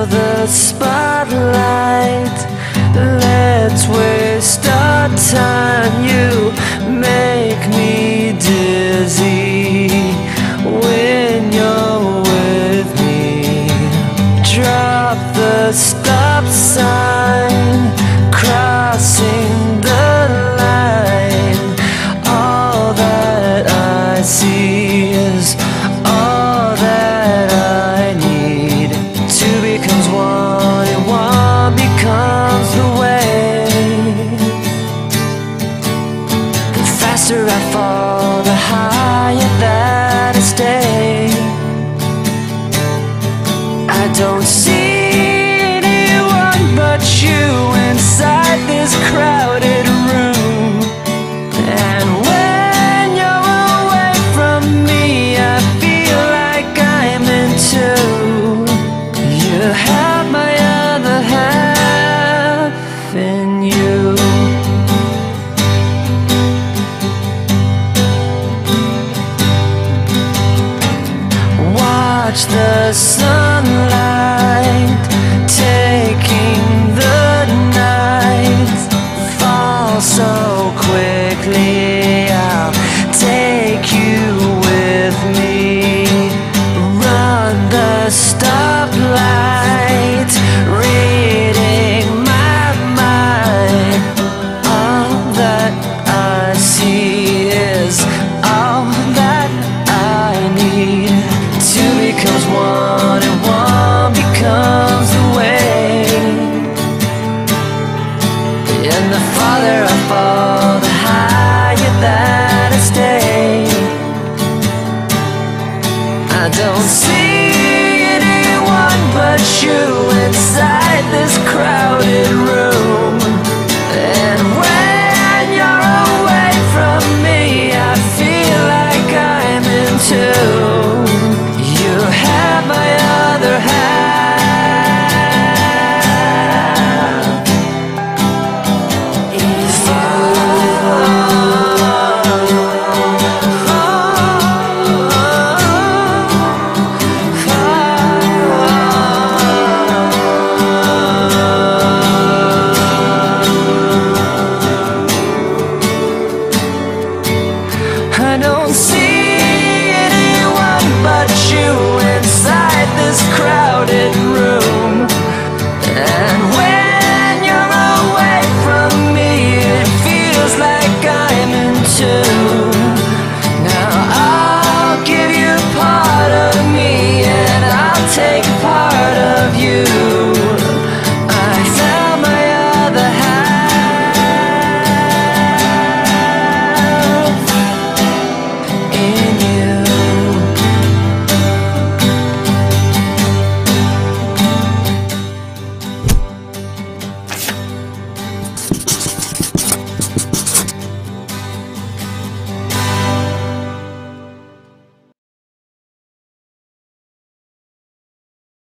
the spotlight. Let's waste our time. You make me dizzy when you're with me. Drop the stop sign, crossing the line. All that I see is all that I need. Two becomes one and one becomes the way. The faster I fall, the higher that I stay. I don't see anyone but you inside this crowded room. And when you're away from me, I feel like I'm in two. You have my other half in you. Watch the sunlight taking the night fall so quickly. I'll take you with me. Run the stoplight, reading my mind. All that I see is all that I need. Two becomes one and one becomes the way. And the farther I fall, the higher that I stay. I don't see anyone but you inside